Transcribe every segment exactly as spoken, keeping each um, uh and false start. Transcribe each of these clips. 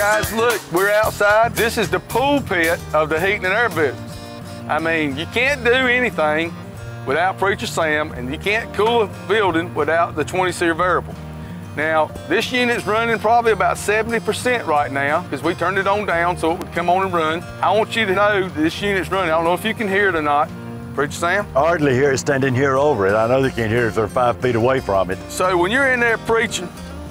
guys, look, we're outside. This is the pool pit of the heating and air business. I mean, you can't do anything without Preacher Sam, and you can't cool a building without the twenty SEER Variable. Now, this unit's running probably about seventy percent right now because we turned it on down so it would come on and run. I want you to know this unit's running. I don't know if you can hear it or not. Preacher Sam? I hardly hear it standing here over it. I know they can't hear it if they're five feet away from it. So when you're in there preaching,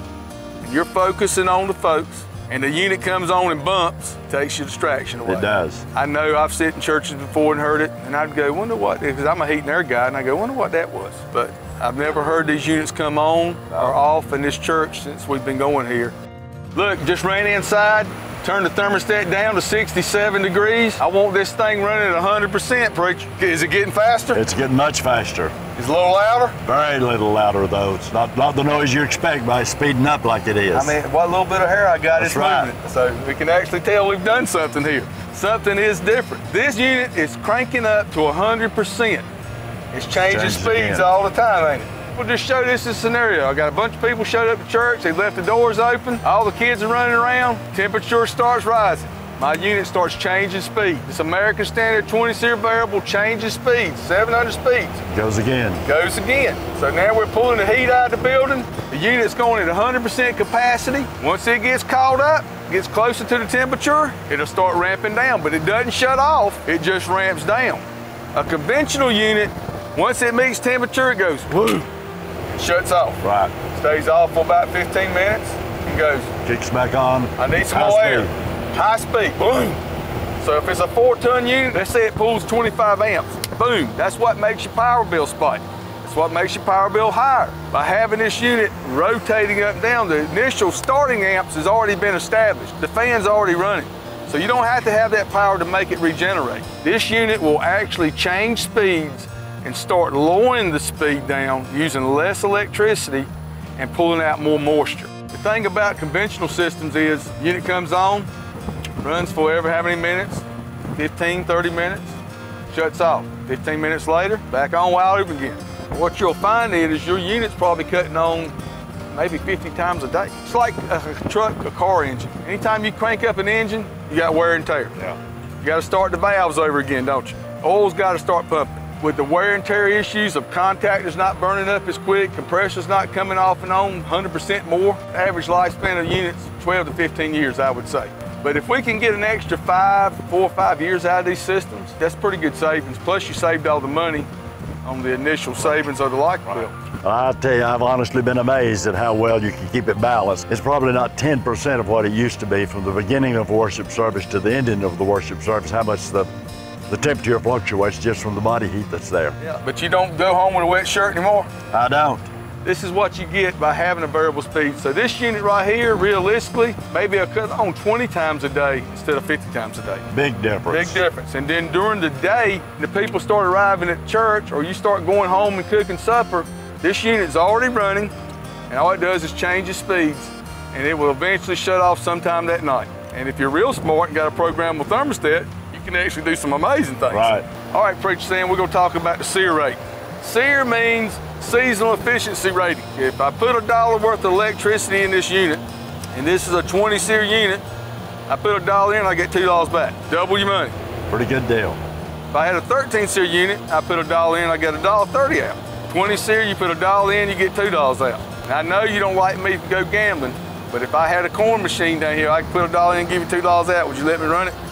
you're focusing on the folks, and the unit comes on and bumps, takes your distraction away. It does. I know I've sat in churches before and heard it, and I'd go, wonder what, because I'm a heat and air guy, and I go, wonder what that was. But I've never heard these units come on or off in this church since we've been going here. Look, just ran inside, turned the thermostat down to sixty-seven degrees. I want this thing running at one hundred percent, Preacher. Is it getting faster? It's getting much faster. Is it a little louder? Very little louder, though. It's not, not the noise you expect by speeding up like it is. I mean, what little bit of hair I got is right. moving. So we can actually tell we've done something here. Something is different. This unit is cranking up to one hundred percent. It's changing Changes speeds again. all the time, ain't it? We'll just show this as a scenario. I got a bunch of people showed up to church. They left the doors open. All the kids are running around. Temperature starts rising. My unit starts changing speed. This American Standard twenty SEER Variable changes speeds, seven hundred speeds. Goes again. Goes again. So now we're pulling the heat out of the building. The unit's going at one hundred percent capacity. Once it gets caught up, gets closer to the temperature, it'll start ramping down, but it doesn't shut off. It just ramps down. A conventional unit, once it meets temperature, it goes whoo. Shuts off. Right. Stays off for about fifteen minutes and goes. Kicks back on. I need some High more speed. air. High speed. Boom. So if it's a four ton unit, let's say it pulls twenty-five amps. Boom. That's what makes your power bill spike. That's what makes your power bill higher. By having this unit rotating up and down, the initial starting amps has already been established. The fan's already running. So you don't have to have that power to make it regenerate. This unit will actually change speeds and start lowering the speed down using less electricity and pulling out more moisture. The thing about conventional systems is unit comes on, runs for ever how many minutes, fifteen, thirty minutes, shuts off. fifteen minutes later, back on wide open again. What you'll find is your unit's probably cutting on maybe fifty times a day. It's like a truck, a car engine. Anytime you crank up an engine, you got wear and tear. Yeah. You got to start the valves over again, don't you? Oil's got to start pumping. With the wear and tear issues of contactors not burning up as quick, compressors not coming off and on one hundred percent more, average lifespan of units, twelve to fifteen years, I would say. But if we can get an extra five, four or five years out of these systems, that's pretty good savings. Plus you saved all the money on the initial savings of the light bill. Well, I'll tell you, I've honestly been amazed at how well you can keep it balanced. It's probably not ten percent of what it used to be from the beginning of worship service to the ending of the worship service, how much the The temperature fluctuates just from the body heat that's there. Yeah, but you don't go home with a wet shirt anymore? I don't. This is what you get by having a variable speed. So this unit right here, realistically, maybe I'll cut on twenty times a day instead of fifty times a day. Big difference. Big difference. And then during the day, the people start arriving at church or you start going home and cooking supper, this unit's already running, and all it does is change the speeds, and it will eventually shut off sometime that night. And if you're real smart and got a programmable thermostat, you can actually do some amazing things. Right. All right, Preacher Sam, we're gonna talk about the SEER rate. SEER means seasonal efficiency rating. If I put a dollar worth of electricity in this unit, and this is a twenty SEER unit, I put a dollar in, I get two dollars back. Double your money. Pretty good deal. If I had a thirteen SEER unit, I put a dollar in, I get a dollar thirty out. twenty SEER, you put a dollar in, you get two dollars out. Now, I know you don't like me to go gambling, but if I had a coin machine down here, I could put a dollar in and give you two dollars out. Would you let me run it?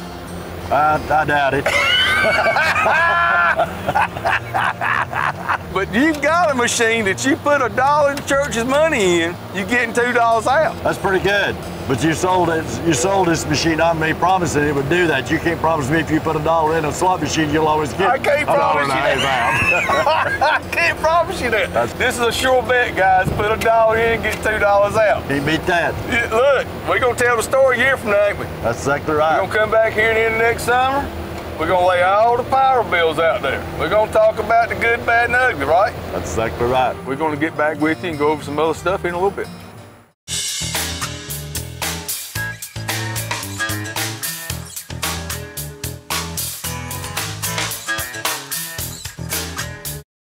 I, I doubt it. But you got a machine that you put a dollar in the church's money in, you're getting two dollars out. That's pretty good. But you sold it. You sold this machine on me, promising it would do that. You can't promise me if you put a dollar in a slot machine, you'll always get I can't a dollar promise and you a half out. I can't promise you that. That's- This is a sure bet, guys. Put a dollar in, get two dollars out. Can't beat that. Yeah, look, we're gonna tell the story a year from now, ain't we? That's exactly We're right. gonna come back here in the next summer. We're gonna lay all the power bills out there. We're gonna talk about the good, bad, and ugly, right? That's exactly right. We're gonna get back with you and go over some other stuff in a little bit.